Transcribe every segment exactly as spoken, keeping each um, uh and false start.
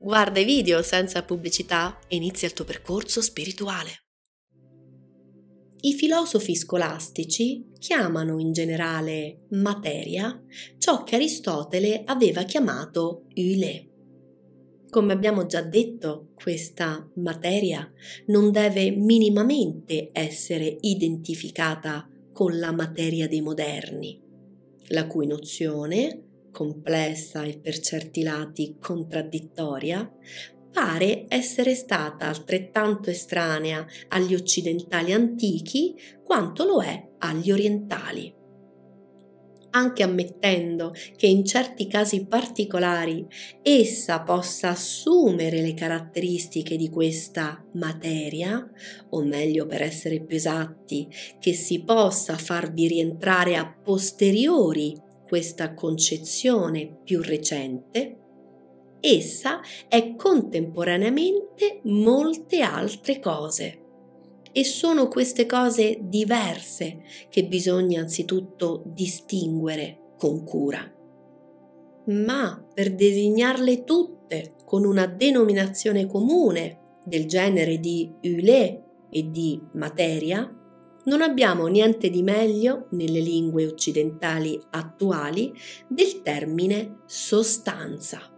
Guarda i video senza pubblicità e inizia il tuo percorso spirituale. I filosofi scolastici chiamano in generale materia ciò che Aristotele aveva chiamato yle. Come abbiamo già detto, questa materia non deve minimamente essere identificata con la materia dei moderni, la cui nozione, complessa e per certi lati contraddittoria, pare essere stata altrettanto estranea agli occidentali antichi quanto lo è agli orientali. Anche ammettendo che in certi casi particolari essa possa assumere le caratteristiche di questa materia, o meglio per essere più esatti, che si possa farvi rientrare a posteriori questa concezione più recente, essa è contemporaneamente molte altre cose. E sono queste cose diverse che bisogna anzitutto distinguere con cura. Ma per designarle tutte con una denominazione comune del genere di yle e di materia, non abbiamo niente di meglio nelle lingue occidentali attuali del termine sostanza.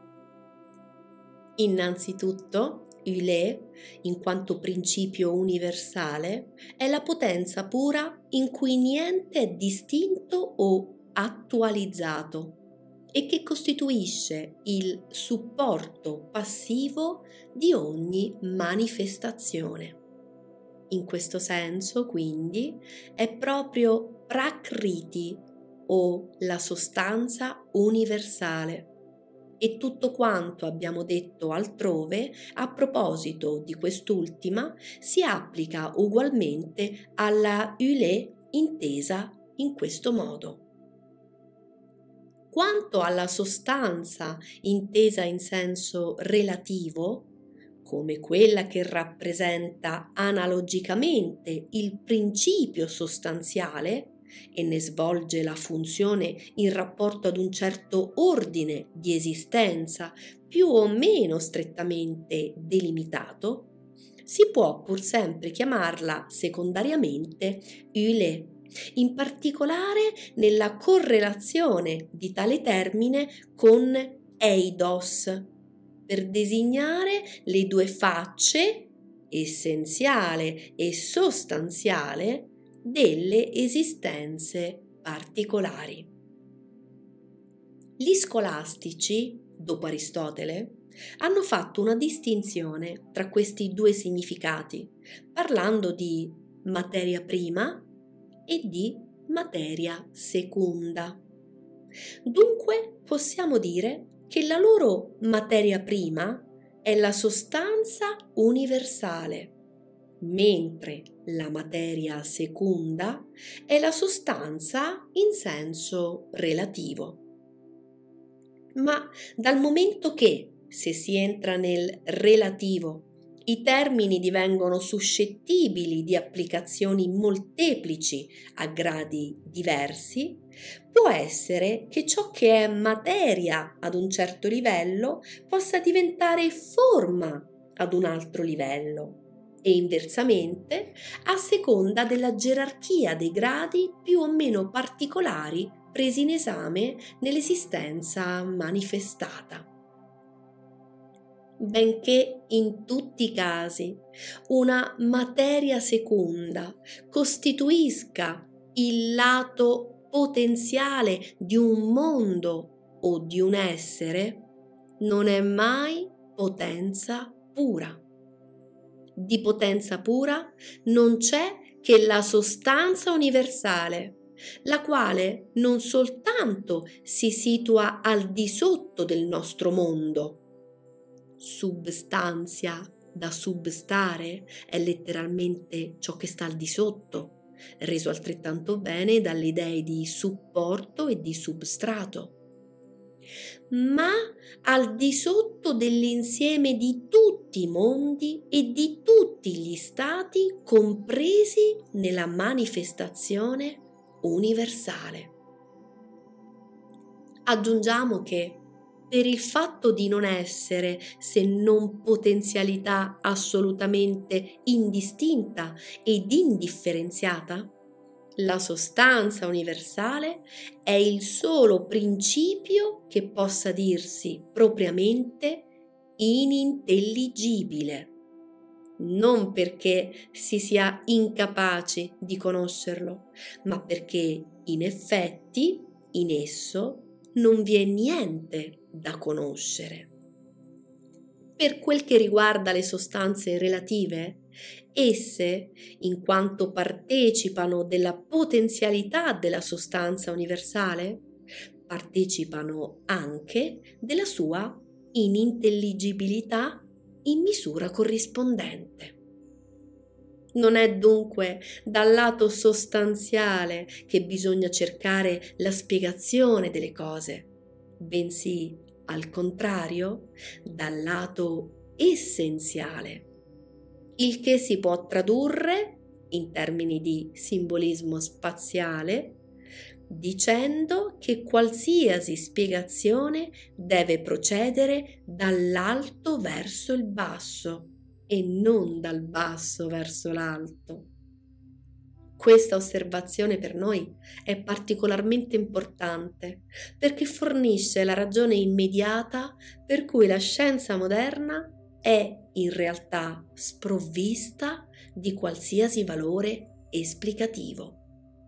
Innanzitutto, yle, in quanto principio universale, è la potenza pura in cui niente è distinto o attualizzato e che costituisce il supporto passivo di ogni manifestazione. In questo senso, quindi, è proprio prakriti o la sostanza universale. E tutto quanto abbiamo detto altrove a proposito di quest'ultima si applica ugualmente alla yle intesa in questo modo. Quanto alla sostanza intesa in senso relativo, come quella che rappresenta analogicamente il principio sostanziale, e ne svolge la funzione in rapporto ad un certo ordine di esistenza più o meno strettamente delimitato, si può pur sempre chiamarla secondariamente yle, in particolare nella correlazione di tale termine con eidos, per designare le due facce, essenziale e sostanziale, delle esistenze particolari. Gli scolastici, dopo Aristotele, hanno fatto una distinzione tra questi due significati, parlando di materia prima e di materia seconda. Dunque possiamo dire che la loro materia prima è la sostanza universale, mentre la materia seconda è la sostanza in senso relativo. Ma dal momento che, se si entra nel relativo, i termini divengono suscettibili di applicazioni molteplici a gradi diversi, può essere che ciò che è materia ad un certo livello possa diventare forma ad un altro livello, e inversamente a seconda della gerarchia dei gradi più o meno particolari presi in esame nell'esistenza manifestata. Benché in tutti i casi una materia seconda costituisca il lato potenziale di un mondo o di un essere, non è mai potenza pura. Di potenza pura non c'è che la sostanza universale, la quale non soltanto si situa al di sotto del nostro mondo, substanzia da substare è letteralmente ciò che sta al di sotto, reso altrettanto bene dalle idee di supporto e di substrato, ma al di sotto dell'insieme di tutti i mondi e di tutti gli stati compresi nella manifestazione universale. Aggiungiamo che, per il fatto di non essere se non potenzialità assolutamente indistinta ed indifferenziata? La sostanza universale è il solo principio che possa dirsi propriamente inintelligibile, non perché si sia incapaci di conoscerlo, ma perché in effetti in esso non vi è niente da conoscere. Per quel che riguarda le sostanze relative, esse, in quanto partecipano della potenzialità della sostanza universale, partecipano anche della sua inintelligibilità in misura corrispondente. Non è dunque dal lato sostanziale che bisogna cercare la spiegazione delle cose, bensì, al contrario, dal lato essenziale, il che si può tradurre in termini di simbolismo spaziale dicendo che qualsiasi spiegazione deve procedere dall'alto verso il basso e non dal basso verso l'alto. Questa osservazione per noi è particolarmente importante perché fornisce la ragione immediata per cui la scienza moderna è in realtà sprovvista di qualsiasi valore esplicativo.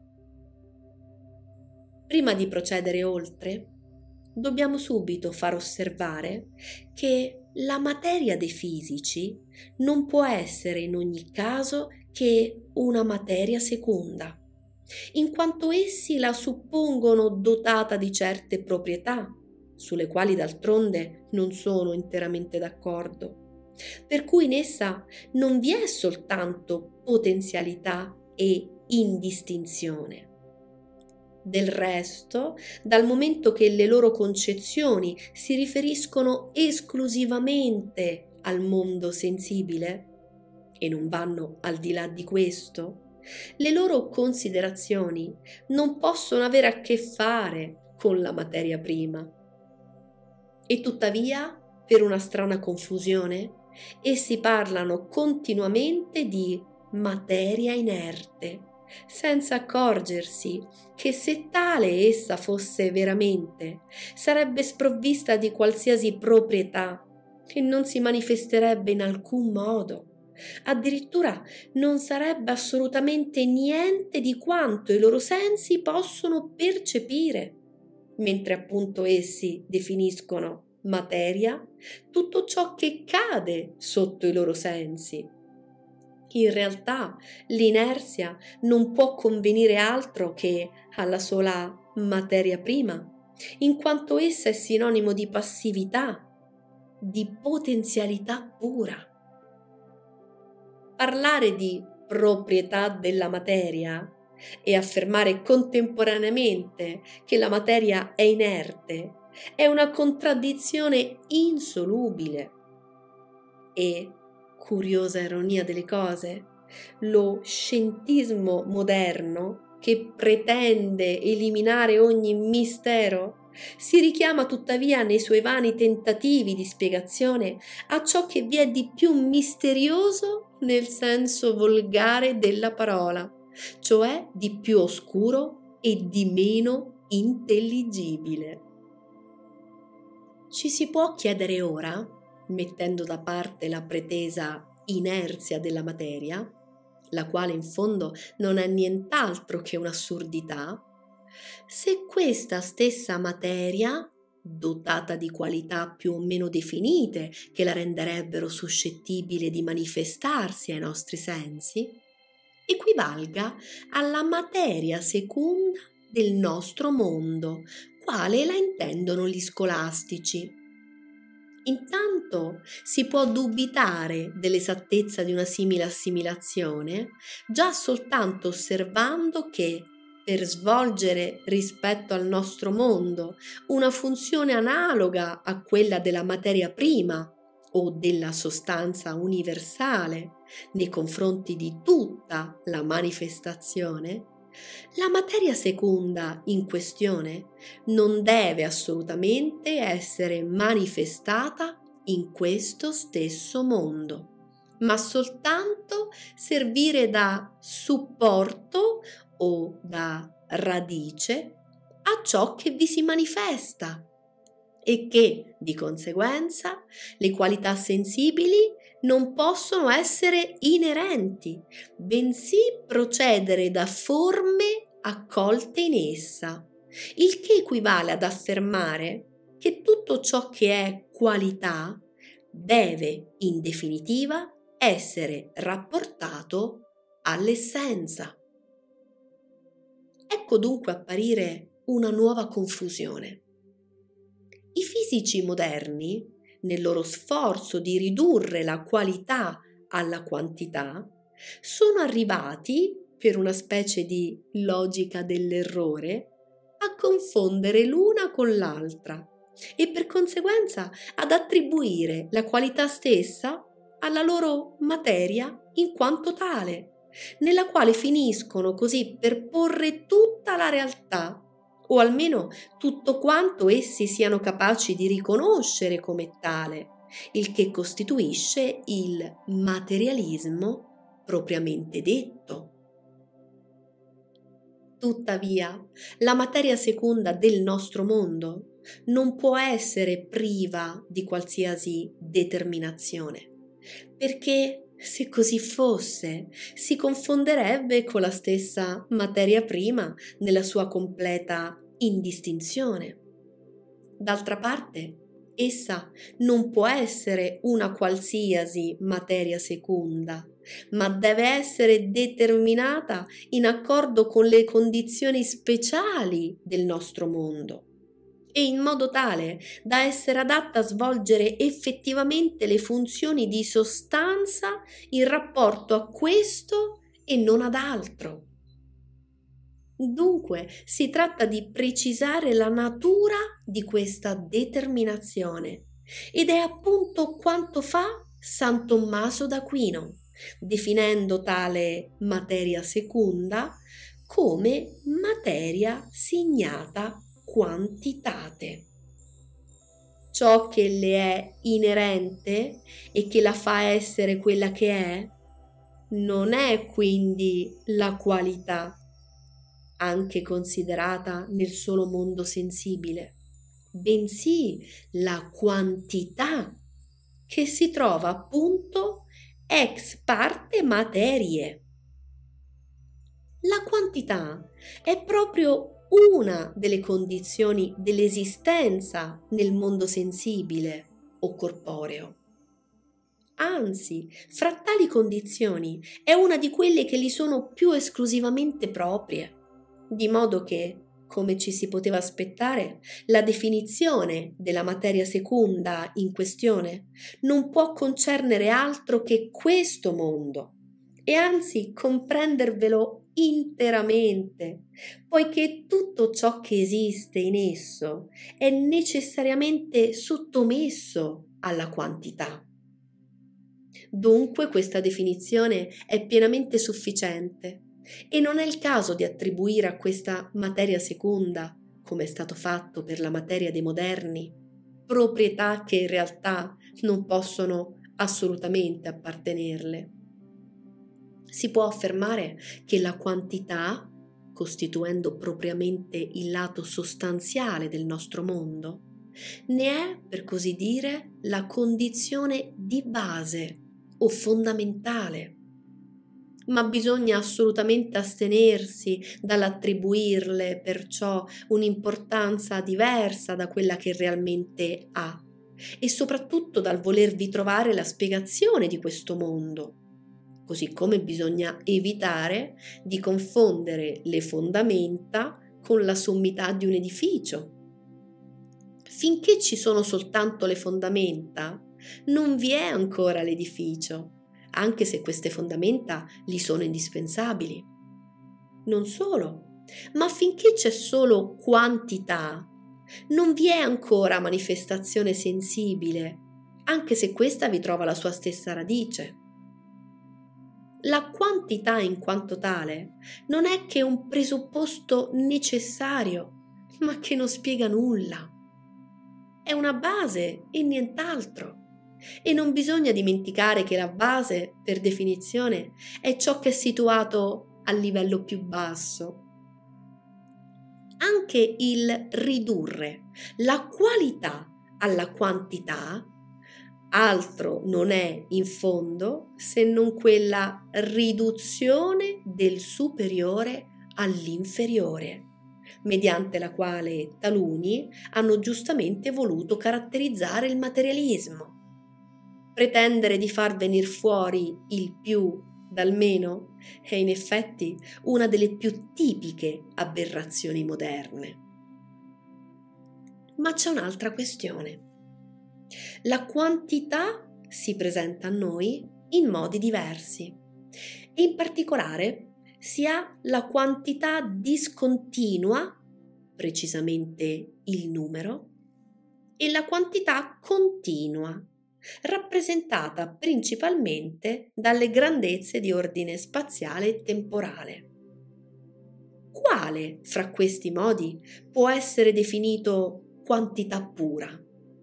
Prima di procedere oltre, dobbiamo subito far osservare che la materia dei fisici non può essere in ogni caso che una materia seconda, in quanto essi la suppongono dotata di certe proprietà, sulle quali d'altronde non sono interamente d'accordo, per cui in essa non vi è soltanto potenzialità e indistinzione. Del resto, dal momento che le loro concezioni si riferiscono esclusivamente al mondo sensibile e non vanno al di là di questo, le loro considerazioni non possono avere a che fare con la materia prima. E tuttavia, per una strana confusione, essi parlano continuamente di materia inerte, senza accorgersi che se tale essa fosse veramente, sarebbe sprovvista di qualsiasi proprietà e non si manifesterebbe in alcun modo. Addirittura non sarebbe assolutamente niente di quanto i loro sensi possono percepire, mentre appunto essi definiscono materia tutto ciò che cade sotto i loro sensi. In realtà l'inerzia non può convenire altro che alla sola materia prima, in quanto essa è sinonimo di passività, di potenzialità pura. Parlare di proprietà della materia e affermare contemporaneamente che la materia è inerte è una contraddizione insolubile. E, curiosa ironia delle cose, lo scientismo moderno, che pretende eliminare ogni mistero, si richiama tuttavia nei suoi vani tentativi di spiegazione a ciò che vi è di più misterioso nel senso volgare della parola, cioè di più oscuro e di meno intelligibile. Ci si può chiedere ora, mettendo da parte la pretesa inerzia della materia, la quale in fondo non è nient'altro che un'assurdità, se questa stessa materia, dotata di qualità più o meno definite che la renderebbero suscettibile di manifestarsi ai nostri sensi, equivalga alla materia seconda del nostro mondo, quale la intendono gli scolastici. Intanto si può dubitare dell'esattezza di una simile assimilazione già soltanto osservando che per svolgere rispetto al nostro mondo una funzione analoga a quella della materia prima o della sostanza universale nei confronti di tutta la manifestazione, La materia seconda in questione non deve assolutamente essere manifestata in questo stesso mondo, ma soltanto servire da supporto o da radice a ciò che vi si manifesta e che, di conseguenza, le qualità sensibili non possono essere inerenti, bensì procedere da forme accolte in essa, il che equivale ad affermare che tutto ciò che è qualità deve, in definitiva, essere rapportato all'essenza. Ecco dunque apparire una nuova confusione. I fisici moderni, nel loro sforzo di ridurre la qualità alla quantità, sono arrivati, per una specie di logica dell'errore, a confondere l'una con l'altra e per conseguenza ad attribuire la qualità stessa alla loro materia in quanto tale, nella quale finiscono così per porre tutta la realtà, o almeno tutto quanto essi siano capaci di riconoscere come tale, il che costituisce il materialismo propriamente detto. Tuttavia, la materia seconda del nostro mondo non può essere priva di qualsiasi determinazione, perché se così fosse, si confonderebbe con la stessa materia prima nella sua completa indistinzione. D'altra parte, essa non può essere una qualsiasi materia seconda, ma deve essere determinata in accordo con le condizioni speciali del nostro mondo e in modo tale da essere adatta a svolgere effettivamente le funzioni di sostanza in rapporto a questo e non ad altro. Dunque si tratta di precisare la natura di questa determinazione ed è appunto quanto fa San Tommaso d'Aquino, definendo tale materia seconda come materia signata quantitate. Ciò che le è inerente e che la fa essere quella che è, non è quindi la qualità, anche considerata nel solo mondo sensibile, bensì la quantità che si trova appunto ex parte materie. La quantità è proprio una delle condizioni dell'esistenza nel mondo sensibile o corporeo. Anzi, fra tali condizioni è una di quelle che gli sono più esclusivamente proprie, di modo che, come ci si poteva aspettare, la definizione della materia seconda in questione non può concernere altro che questo mondo e anzi comprendervelo interamente, poiché tutto ciò che esiste in esso è necessariamente sottomesso alla quantità. Dunque questa definizione è pienamente sufficiente e non è il caso di attribuire a questa materia seconda, come è stato fatto per la materia dei moderni, proprietà che in realtà non possono assolutamente appartenerle. Si può affermare che la quantità, costituendo propriamente il lato sostanziale del nostro mondo, ne è, per così dire, la condizione di base o fondamentale. Ma bisogna assolutamente astenersi dall'attribuirle perciò un'importanza diversa da quella che realmente ha e soprattutto dal volervi trovare la spiegazione di questo mondo. Così come bisogna evitare di confondere le fondamenta con la sommità di un edificio. Finché ci sono soltanto le fondamenta, non vi è ancora l'edificio, anche se queste fondamenta gli sono indispensabili. Non solo, ma finché c'è solo quantità, non vi è ancora manifestazione sensibile, anche se questa vi trova la sua stessa radice. la quantità in quanto tale non è che un presupposto necessario, ma che non spiega nulla. È una base e nient'altro. E non bisogna dimenticare che la base, per definizione, è ciò che è situato al livello più basso. Anche il ridurre la qualità alla quantità altro non è in fondo se non quella riduzione del superiore all'inferiore, mediante la quale taluni hanno giustamente voluto caratterizzare il materialismo. Pretendere di far venir fuori il più dal meno è in effetti una delle più tipiche aberrazioni moderne. Ma c'è un'altra questione. La quantità si presenta a noi in modi diversi e in particolare si ha la quantità discontinua, precisamente il numero, e la quantità continua, rappresentata principalmente dalle grandezze di ordine spaziale e temporale. Quale fra questi modi può essere definito quantità pura?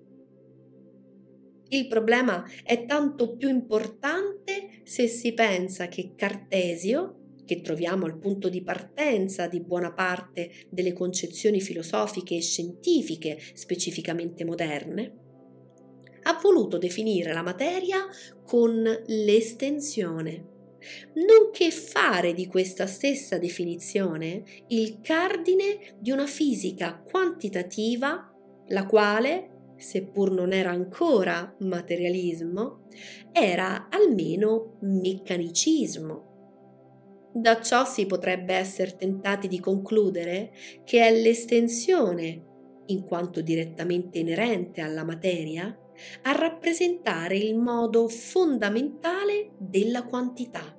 Il problema è tanto più importante se si pensa che Cartesio, che troviamo al punto di partenza di buona parte delle concezioni filosofiche e scientifiche specificamente moderne, ha voluto definire la materia con l'estensione, nonché fare di questa stessa definizione il cardine di una fisica quantitativa, la quale, seppur non era ancora materialismo, era almeno meccanicismo. Da ciò si potrebbe essere tentati di concludere che è l'estensione, in quanto direttamente inerente alla materia, a rappresentare il modo fondamentale della quantità.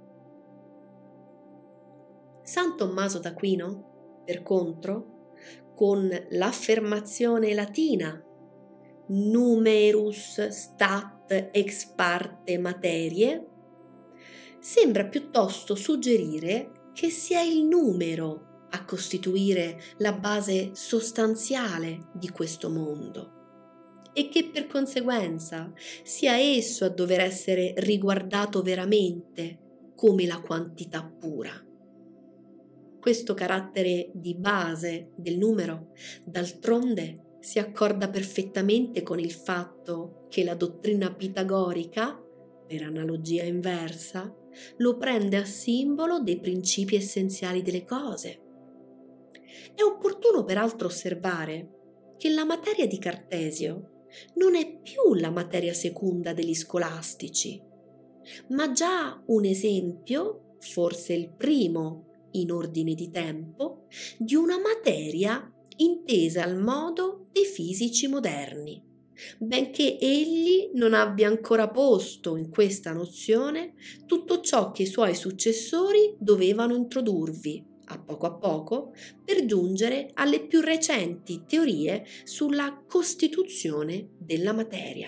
San Tommaso d'Aquino, per contro, con l'affermazione latina numerus stat ex parte materie, sembra piuttosto suggerire che sia il numero a costituire la base sostanziale di questo mondo e che per conseguenza sia esso a dover essere riguardato veramente come la quantità pura. Questo carattere di base del numero, d'altronde, si accorda perfettamente con il fatto che la dottrina pitagorica, per analogia inversa, lo prende a simbolo dei principi essenziali delle cose. È opportuno peraltro osservare che la materia di Cartesio non è più la materia seconda degli scolastici, ma già un esempio, forse il primo in ordine di tempo, di una materia intesa al modo dei fisici moderni, benché egli non abbia ancora posto in questa nozione tutto ciò che i suoi successori dovevano introdurvi, a poco a poco, per giungere alle più recenti teorie sulla costituzione della materia.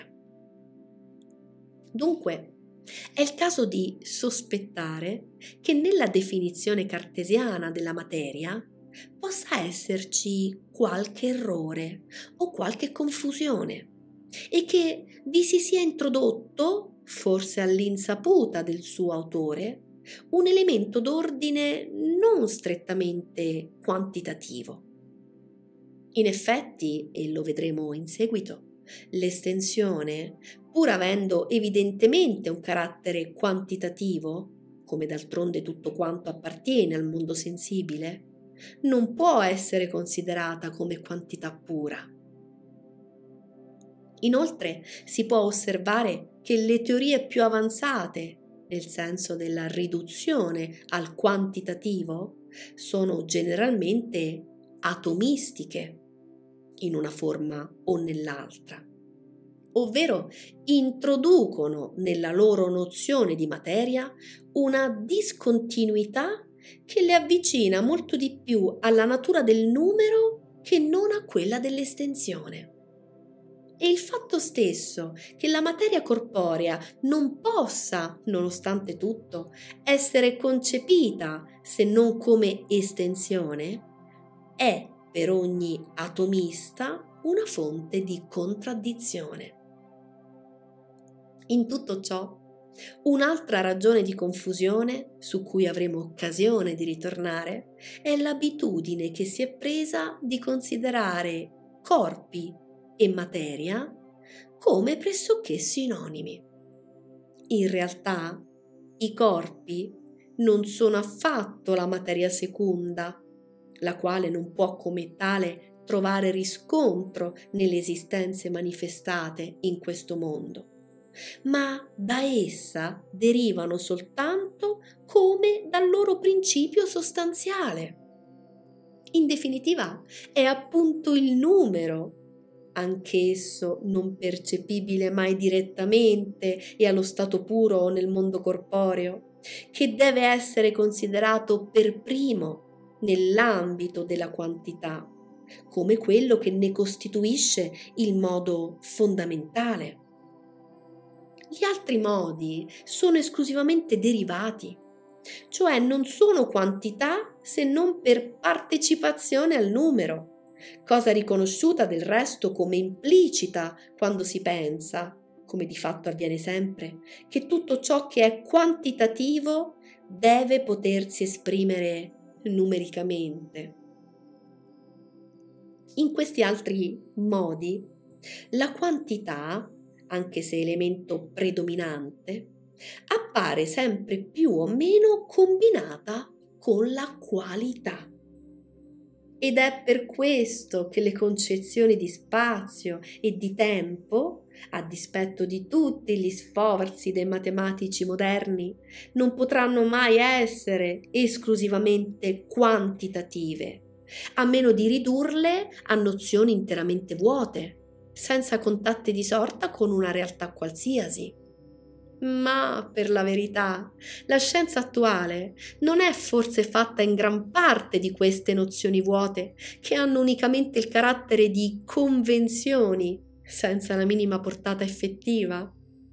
Dunque, è il caso di sospettare che nella definizione cartesiana della materia possa esserci qualche errore o qualche confusione e che vi si sia introdotto, forse all'insaputa del suo autore, un elemento d'ordine non strettamente quantitativo. In effetti, e lo vedremo in seguito, l'estensione, pur avendo evidentemente un carattere quantitativo, come d'altronde tutto quanto appartiene al mondo sensibile, non può essere considerata come quantità pura. Inoltre si può osservare che le teorie più avanzate, nel senso della riduzione al quantitativo, sono generalmente atomistiche in una forma o nell'altra, ovvero introducono nella loro nozione di materia una discontinuità che le avvicina molto di più alla natura del numero che non a quella dell'estensione. E il fatto stesso che la materia corporea non possa, nonostante tutto, essere concepita se non come estensione, è per ogni atomista una fonte di contraddizione. In tutto ciò, un'altra ragione di confusione, su cui avremo occasione di ritornare, è l'abitudine che si è presa di considerare corpi e materia come pressoché sinonimi. In realtà, i corpi non sono affatto la materia seconda, la quale non può come tale trovare riscontro nelle esistenze manifestate in questo mondo, ma da essa derivano soltanto come dal loro principio sostanziale. In definitiva, è appunto il numero, anch'esso non percepibile mai direttamente e allo stato puro nel mondo corporeo, che deve essere considerato per primo nell'ambito della quantità, come quello che ne costituisce il modo fondamentale. Gli altri modi sono esclusivamente derivati, cioè non sono quantità se non per partecipazione al numero, cosa riconosciuta del resto come implicita quando si pensa, come di fatto avviene sempre, che tutto ciò che è quantitativo deve potersi esprimere numericamente. In questi altri modi, la quantità, anche se elemento predominante, appare sempre più o meno combinata con la qualità. Ed è per questo che le concezioni di spazio e di tempo, a dispetto di tutti gli sforzi dei matematici moderni, non potranno mai essere esclusivamente quantitative, a meno di ridurle a nozioni interamente vuote, senza contatti di sorta con una realtà qualsiasi. Ma, per la verità, la scienza attuale non è forse fatta in gran parte di queste nozioni vuote, che hanno unicamente il carattere di convenzioni, senza la minima portata effettiva?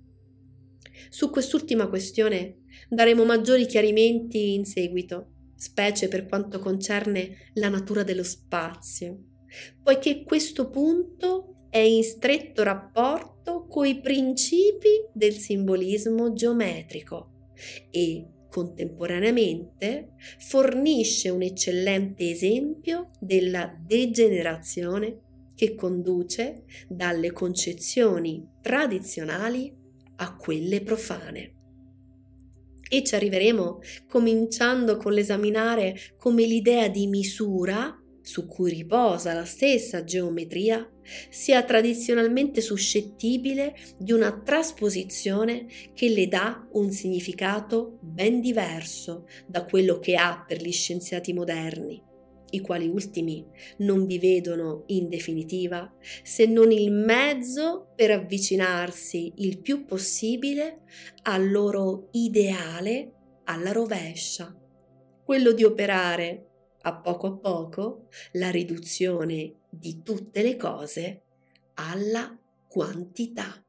Su quest'ultima questione daremo maggiori chiarimenti in seguito, specie per quanto concerne la natura dello spazio, poiché questo punto è in stretto rapporto coi principi del simbolismo geometrico e, contemporaneamente, fornisce un eccellente esempio della degenerazione che conduce dalle concezioni tradizionali a quelle profane. E ci arriveremo cominciando con l'esaminare come l'idea di misura, su cui riposa la stessa geometria, sia tradizionalmente suscettibile di una trasposizione che le dà un significato ben diverso da quello che ha per gli scienziati moderni, i quali ultimi non vi vedono in definitiva se non il mezzo per avvicinarsi il più possibile al loro ideale alla rovescia, quello di operare a poco a poco la riduzione di tutte le cose alla quantità.